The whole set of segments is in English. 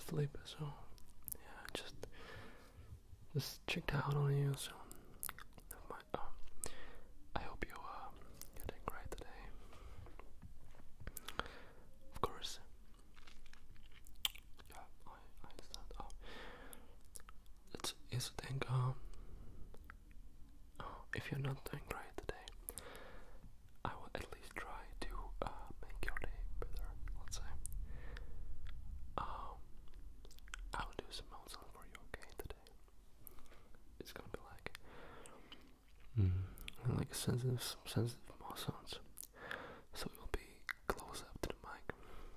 sleep. So yeah, just checked out on you. So never mind. I hope you getting great today. Of course. Yeah, I understand. It's easy to think. If you're not doing great today, I will at least try to make your day better. Let's say. I will do some mouth sounds for you, okay? Today, it's gonna be like sensitive mouth sounds. So you'll be close up to the mic,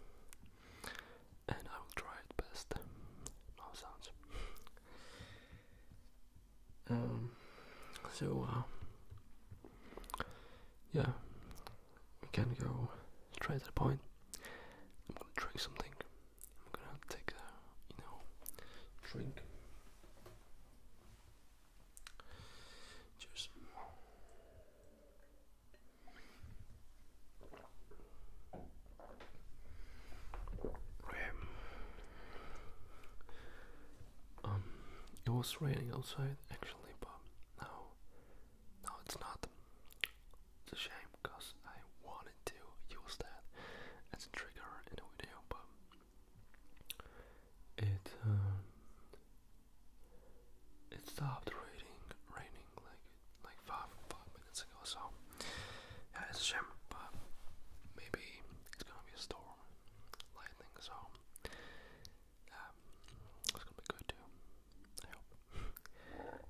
and I will try it best. Mouth sounds. So yeah, we can go straight to the point. I'm gonna drink something. I'm gonna take a drink. Cheers. It was raining outside actually, but now it's not. It's a shame because I wanted to use that as a trigger in the video, but it stopped raining like five minutes ago. So yeah, it's a shame, but maybe it's gonna be a storm, lightning. So yeah, it's gonna be good too. I hope.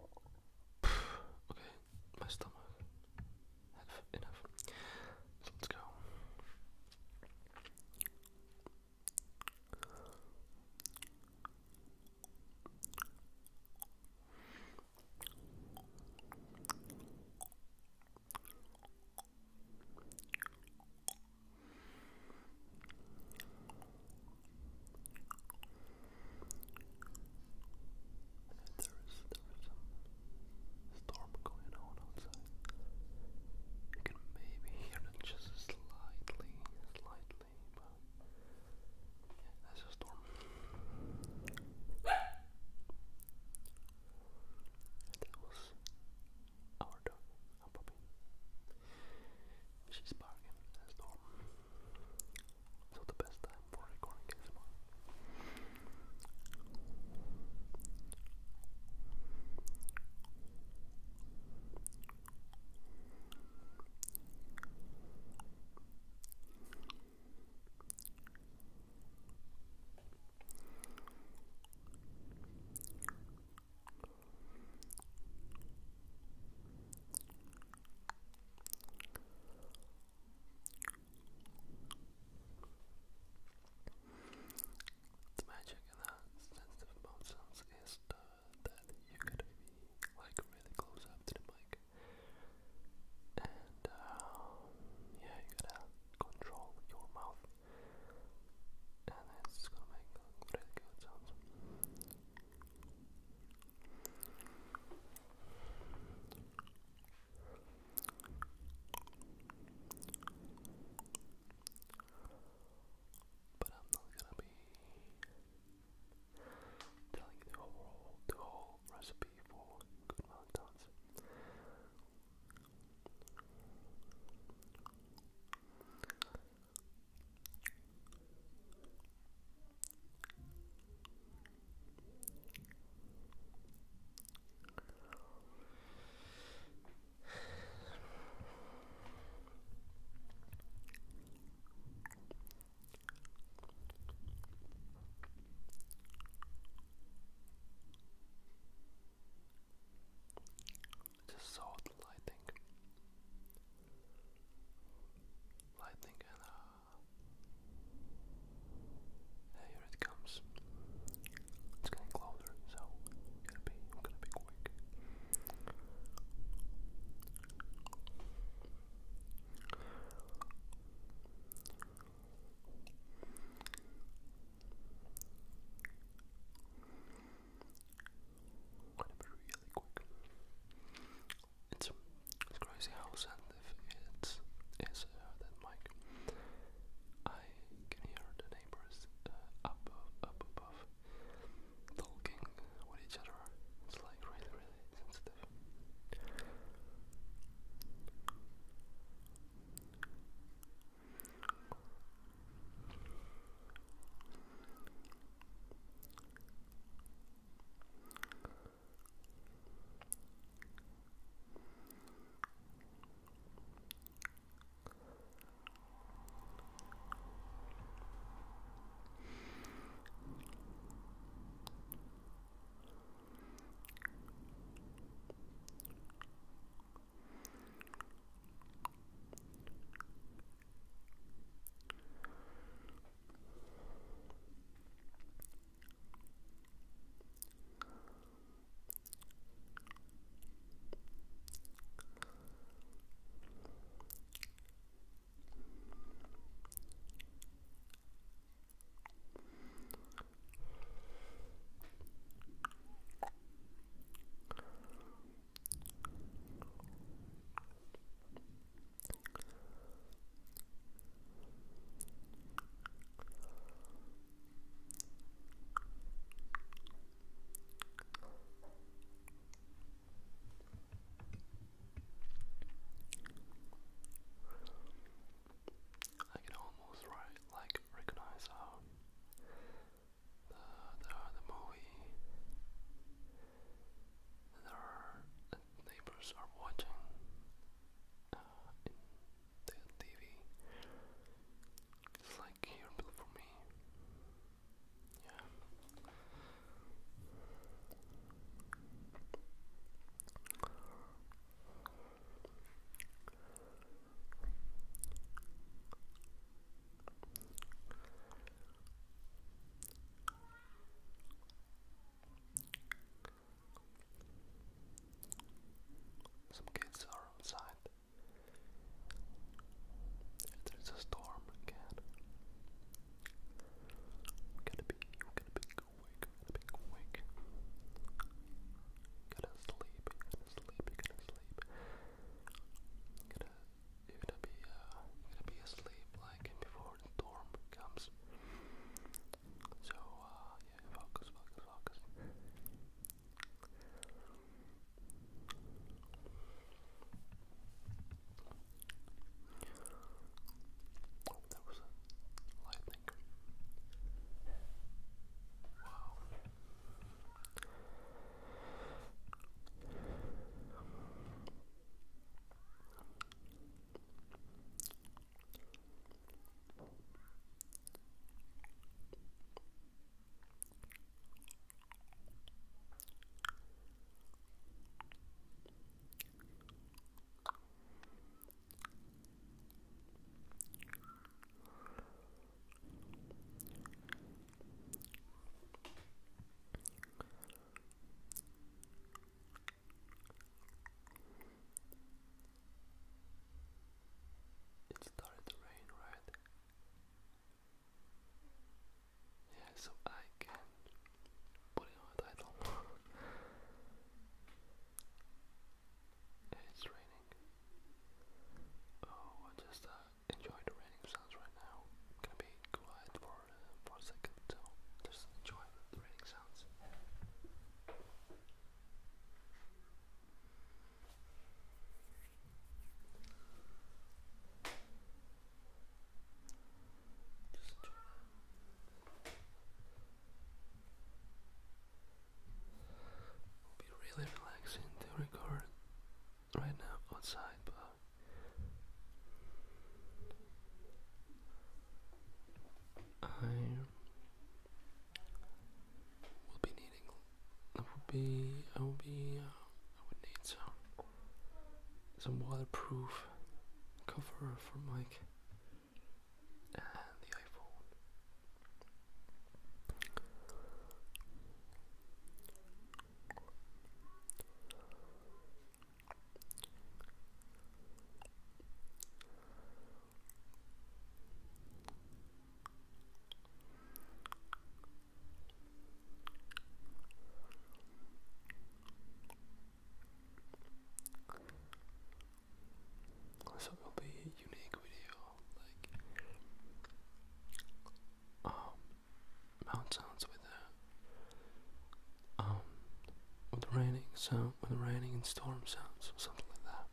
I would need some waterproof cover for mic and the iPhone. So it will be a unique video, like mount sounds with the raining sound, with the raining and storm sounds, or something like that.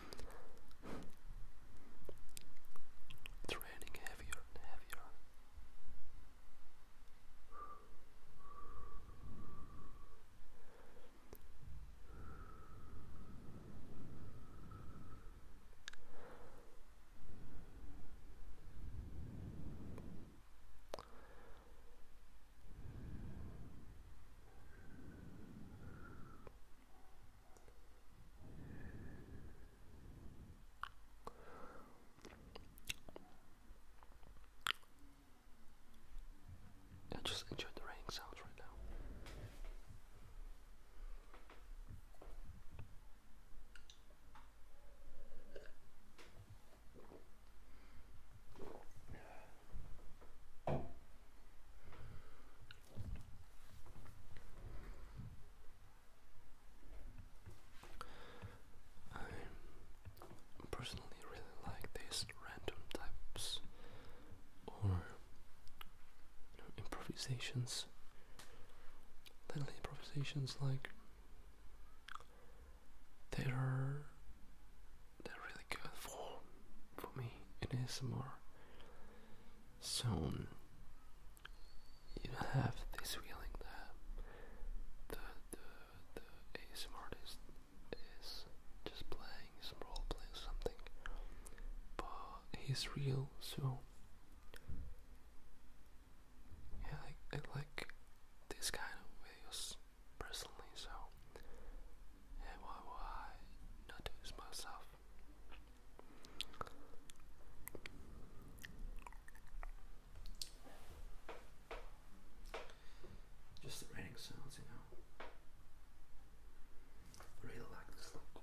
It's raining heavier and heavier. I just enjoy the raining sounds right now. I personally really like these random types or improvisations, little improvisations, like they're really good for me in ASMR. So you have this feeling that the ASMR artist is just playing some role play or something, but he's real. So yeah, I like this kind of videos personally. So yeah, why not do this myself? Just the raining sounds, you know. Really like this look.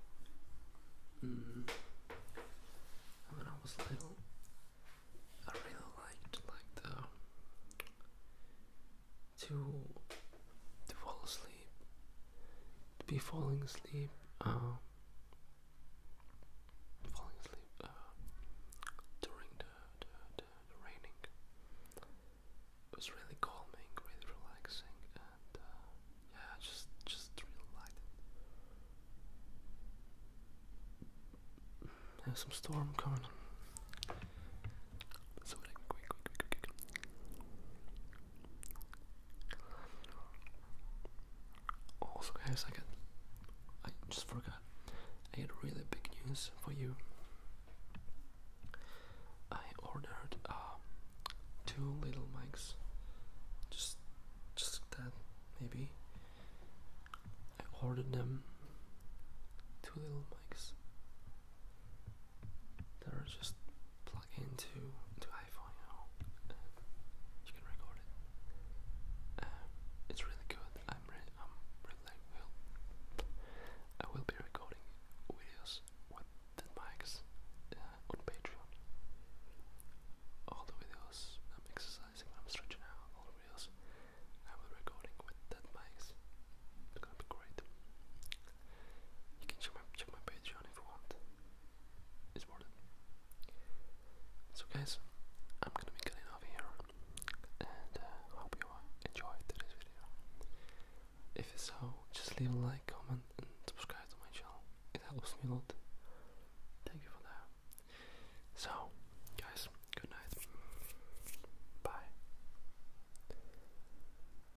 When I was little, I really liked like to fall asleep, to be falling asleep, during the raining. It was really calming, really relaxing, and yeah, just really liked it. There's some storm coming. So quick. Also, guys, I just forgot. I had really big news for you. I ordered 2 little mics. Just that, maybe. I ordered them 2 little mics that are just plug into iPhone, you know, and you can record it. It's really good. I will be recording videos with the mics on Patreon. All the videos I'm exercising, when I'm stretching out, all the videos I will be recording with that mics. It's gonna be great. You can check my Patreon if you want. It's worth it. So guys, I'm gonna be getting off here, and hope you enjoyed this video. If so, just leave a like,